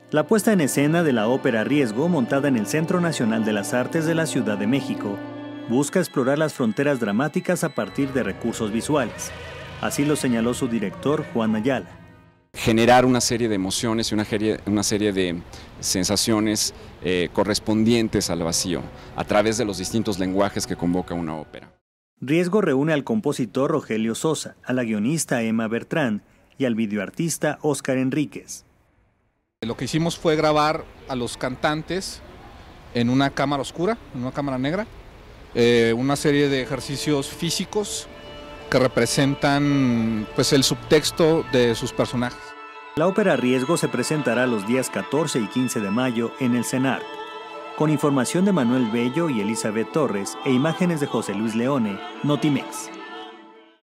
La puesta en escena de la ópera Riesgo, montada en el Centro Nacional de las Artes de la Ciudad de México, busca explorar las fronteras dramáticas a partir de recursos visuales. Así lo señaló su director, Juan Ayala. Generar una serie de emociones y una serie de sensaciones correspondientes al vacío, a través de los distintos lenguajes que convoca una ópera. Riesgo reúne al compositor Rogelio Sosa, a la guionista Emma Bertrán y al videoartista Óscar Enríquez. Lo que hicimos fue grabar a los cantantes en una cámara oscura, en una cámara negra, una serie de ejercicios físicos que representan pues, el subtexto de sus personajes. La ópera Riesgo se presentará los días 14 y 15 de mayo en el CENART, con información de Manuel Bello y Elizabeth Torres e imágenes de José Luis Leone, Notimex.